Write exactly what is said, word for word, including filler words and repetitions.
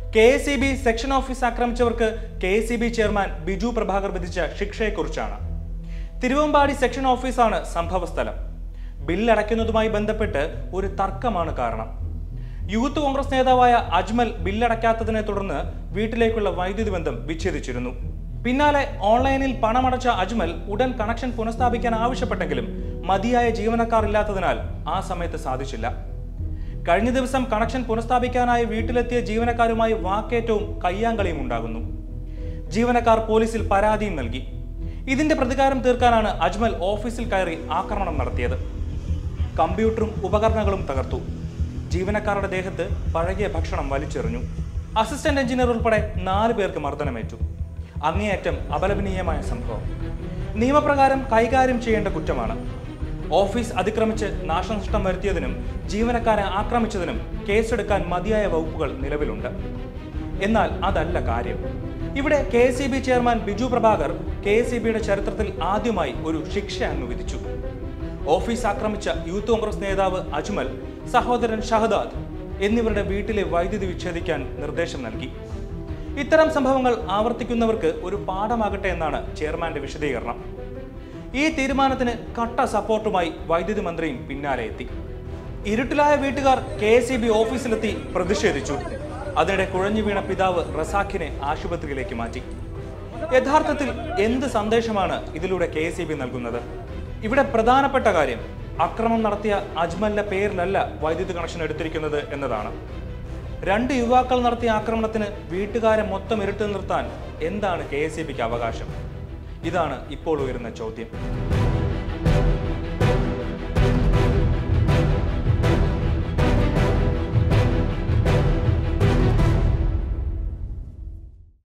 K S E B section office ആക്രമിച്ചവർക്ക് K S E B chairman Biju Prabhakar വിധിച്ച ശിക്ഷയെക്കുറിച്ചാണ്. Thiruvambady section ഓഫീസാണ് സംഭവസ്ഥലം. ബില്ലടയ്ക്കുന്നതുമായി ബന്ധപ്പെട്ട് ഒരു തർക്കമാണ് കാരണം. യൂത്ത് കോൺഗ്രസ് നേതാവായ അജ്മൽ ബില്ലടയ്ക്കാത്തതിനെ തുടർന്ന് വീട്ടിലേക്കുള്ള വൈദ്യുതി ബന്ധം വിച്ഛേദിച്ചിരുന്നു. പിന്നാലെ ഓൺലൈനിൽ പണമടച്ച അജ്മൽ ഉടൻ കണക്ഷൻ പുനഃസ്ഥാപിക്കാൻ ആവശ്യപ്പെട്ടെങ്കിലും മതിയായ ജീവനക്കാർ ഇല്ലാത്തതിനാൽ ആ സമയത്ത് സാധിച്ചില്ല. കഴിഞ്ഞ ദിവസം കണക്ഷൻ പുനഃസ്ഥാപിക്കാനായി വീട്ടിലെത്തിയ ജീവനക്കാരുമായി വാക്കേറ്റവും കയ്യാങ്കളിയും ഉണ്ടാകുന്നു. ജീവനക്കാർ പോലീസിൽ പരാതിയും നൽകി. ഇതിന്റെ പ്രതികാരം തീർക്കാനാണ് അജ്മൽ ഓഫീസിൽ കയറി ആക്രമണം നടത്തിയത്. കമ്പ്യൂട്ടറും ഉപകരണങ്ങളും തകർത്തു. ജീവനക്കാരുടെ ദേഹത്ത് പഴകിയ ഭക്ഷണം വലിച്ചെറിഞ്ഞു. അസിസ്റ്റന്റ് എഞ്ചിനീയർ ഉൾപ്പെടെ നാല് പേർക്ക് മർദ്ദനമേറ്റു. അങ്ങേയറ്റം അപലപനീയമായ സംഭവം. നിയമപ്രകാരം കൈകാര്യം ചെയ്യേണ്ട കുറ്റമാണ്. ഓഫീസ് അതിക്രമിച്ച് നാശനഷ്ടം വരുത്തിയതിനും ജീവനക്കാരെ ആക്രമിച്ചതിനും കേസെടുക്കാൻ മതിയായ വകുപ്പുകൾ നിലവിലുണ്ട്. എന്നാൽ അതല്ല കാര്യം. ഇവിടെ K S E B chairman Biju Prabhakar K S E ബിയുടെ ചരിത്രത്തിൽ ആദ്യമായി ഒരു ശിക്ഷ അങ്ങ് വിധിച്ചു. ഓഫീസ് ആക്രമിച്ച യൂത്ത് കോൺഗ്രസ് നേതാവ് അജ്മൽ, സഹോദരൻ ഷഹദാദ് എന്നിവരുടെ വീട്ടിലെ വൈദ്യുതി വിച്ഛേദിക്കാൻ നിർദ്ദേശം നൽകി. ഇത്തരം സംഭവങ്ങൾ ആവർത്തിക്കുന്നവർക്ക് ഒരു പാഠമാകട്ടെ എന്നാണ് ചെയർമാന്റെ വിശദീകരണം. ഈ തീരുമാനത്തിന് കട്ട സപ്പോർട്ടുമായി വൈദ്യുതി മന്ത്രിയും പിന്നാലെ എത്തി. ഇരുട്ടിലായ വീട്ടുകാർ കെ എസ് ഇ ബി ഓഫീസിലെത്തി പ്രതിഷേധിച്ചു. അതിനിടെ കുഴഞ്ഞു വീണ പിതാവ് റസാഖിനെ ആശുപത്രിയിലേക്ക് മാറ്റി. യഥാർത്ഥത്തിൽ എന്ത് സന്ദേശമാണ് ഇതിലൂടെ കെ എസ് ഇ ബി നൽകുന്നത്? ഇവിടെ പ്രധാനപ്പെട്ട കാര്യം അക്രമം നടത്തിയ അജ്മലിന്റെ പേരിലല്ല വൈദ്യുതി കണക്ഷൻ എടുത്തിരിക്കുന്നത് എന്നതാണ്. രണ്ട് യുവാക്കൾ നടത്തിയ ആക്രമണത്തിന് വീട്ടുകാരെ മൊത്തം ഇരുട്ടിൽ നിർത്താൻ എന്താണ് കെ എസ് ഇ ബിക്ക് അവകാശം? ഇതാണ് ഇപ്പോൾ ഉയരുന്ന ചോദ്യം.